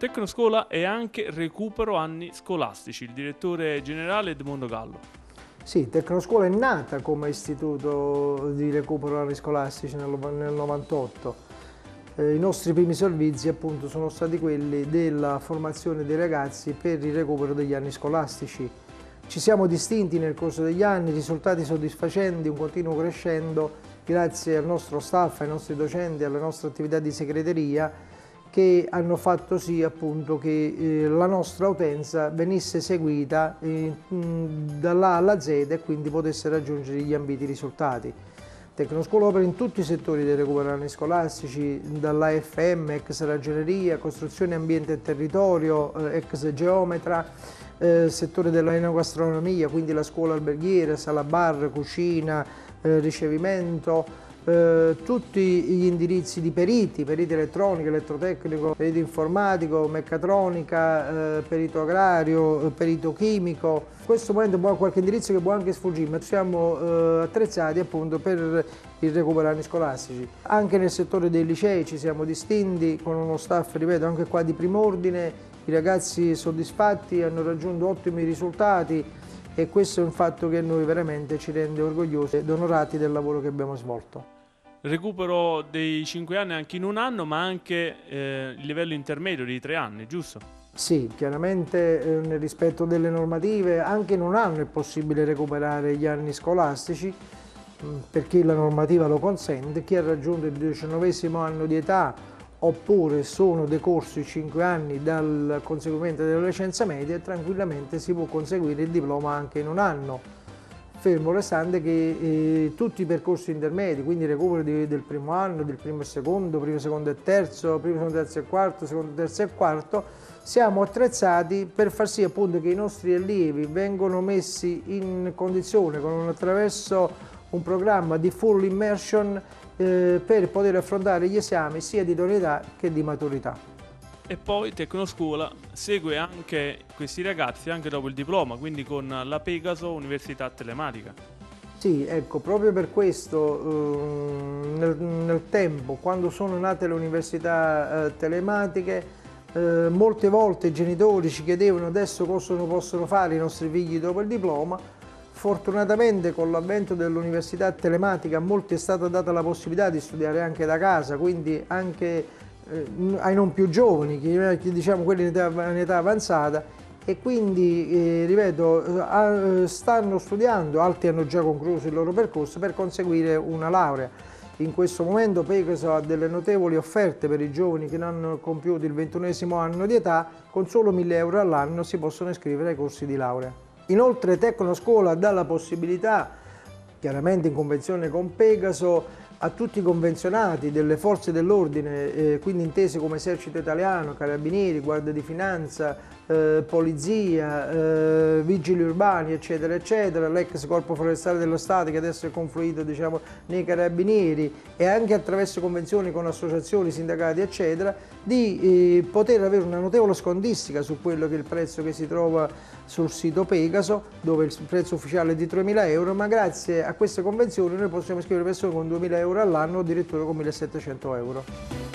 Tecnoscuola è anche recupero anni scolastici. Il direttore generale Edmondo Gallo. Sì, Tecnoscuola è nata come istituto di recupero anni scolastici nel 98. I nostri primi servizi appunto sono stati quelli della formazione dei ragazzi per il recupero degli anni scolastici. Ci siamo distinti nel corso degli anni, risultati soddisfacenti, un continuo crescendo grazie al nostro staff, ai nostri docenti, alla nostra attività di segreteria, che hanno fatto sì appunto che la nostra utenza venisse seguita dall'A alla Z e quindi potesse raggiungere gli ambiti risultati. Tecnoscuola opera in tutti i settori dei recupero anni scolastici, dall'AFM, ex ragioneria, costruzione ambiente e territorio, ex geometra, settore dell'enogastronomia, quindi la scuola alberghiera, sala bar, cucina, ricevimento, tutti gli indirizzi di periti elettronico, elettrotecnico, perito informatico, meccatronica, perito agrario, perito chimico. In questo momento abbiamo qualche indirizzo che può anche sfuggire, ma siamo attrezzati appunto per il recupero anni scolastici. Anche nel settore dei licei ci siamo distinti con uno staff, ripeto, anche qua di prim'ordine, i ragazzi soddisfatti hanno raggiunto ottimi risultati e questo è un fatto che a noi veramente ci rende orgogliosi ed onorati del lavoro che abbiamo svolto. Recupero dei 5 anni anche in un anno, ma anche il livello intermedio di 3 anni, giusto? Sì, chiaramente nel rispetto delle normative anche in un anno è possibile recuperare gli anni scolastici perché la normativa lo consente. Chi ha raggiunto il 19° anno di età oppure sono decorsi 5 anni dal conseguimento della licenza media, tranquillamente si può conseguire il diploma anche in un anno, fermo restante che tutti i percorsi intermedi, quindi recupero del primo anno, del primo e secondo e terzo, primo, secondo, terzo e quarto, secondo, terzo e quarto, siamo attrezzati per far sì appunto che i nostri allievi vengano messi in condizione attraverso un programma di full immersion per poter affrontare gli esami sia di idoneità che di maturità. E poi Tecnoscuola segue anche questi ragazzi anche dopo il diploma, quindi con la Pegaso Università Telematica. Sì, ecco, proprio per questo nel tempo, quando sono nate le università telematiche, molte volte i genitori ci chiedevano adesso cosa possono fare i nostri figli dopo il diploma. Fortunatamente con l'avvento dell'università telematica a molti è stata data la possibilità di studiare anche da casa, quindi anche ai non più giovani, diciamo quelli in età avanzata, e quindi, ripeto, stanno studiando, altri hanno già concluso il loro percorso per conseguire una laurea. In questo momento Pegaso ha delle notevoli offerte per i giovani che non hanno compiuto il 21° anno di età, con solo 1.000 euro all'anno si possono iscrivere ai corsi di laurea. Inoltre Tecnoscuola dà la possibilità, chiaramente in convenzione con Pegaso, a tutti i convenzionati delle forze dell'ordine, quindi intese come Esercito Italiano, Carabinieri, Guardia di Finanza, Polizia, Vigili Urbani, eccetera, eccetera, l'ex Corpo Forestale dello Stato che adesso è confluito, diciamo, nei Carabinieri, e anche attraverso convenzioni con associazioni, sindacati, eccetera, di poter avere una notevole scontistica su quello che è il prezzo che si trova sul sito Pegaso, dove il prezzo ufficiale è di 3.000 euro, ma grazie a queste convenzioni noi possiamo iscrivere persone con 2.000 euro all'anno o addirittura con 1.700 euro.